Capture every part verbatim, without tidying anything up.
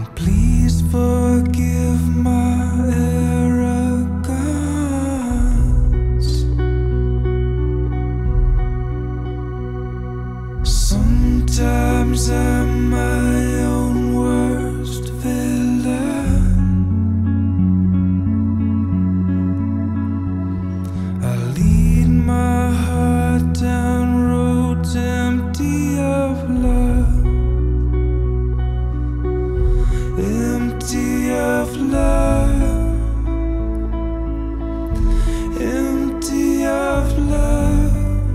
Please forgive my arrogance. Sometimes I'm my own worst villain. I lead my heart down roads empty of love. Empty of love, empty of love.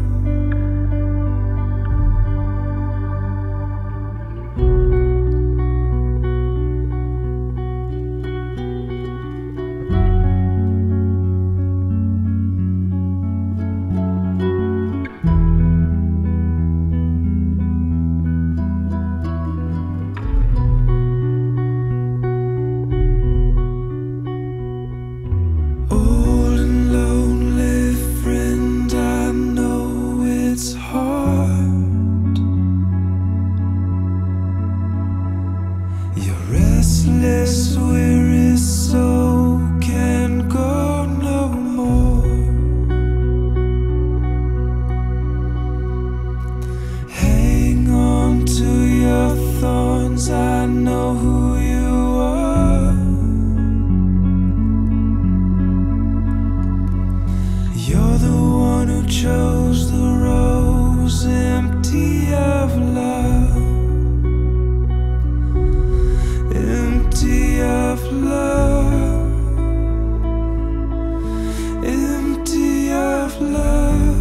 Your restless, weary soul can go no more. Hang on to your thorns, I know who you are. You're the one who chose the rose empty of love. Empty of love, empty of love.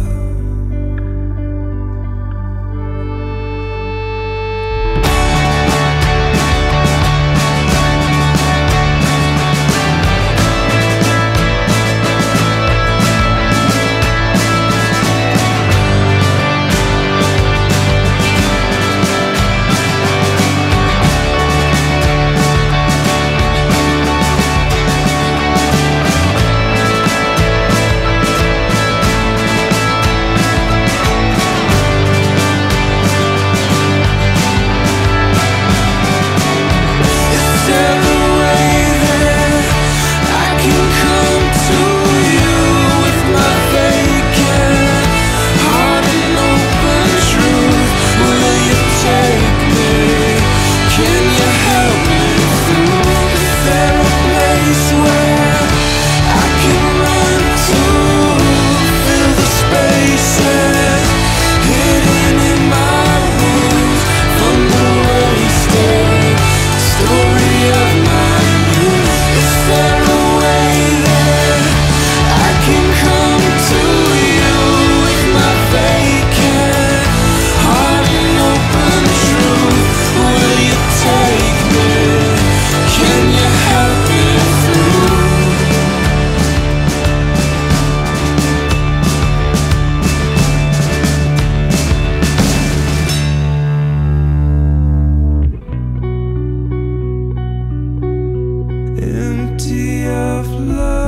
Empty of love.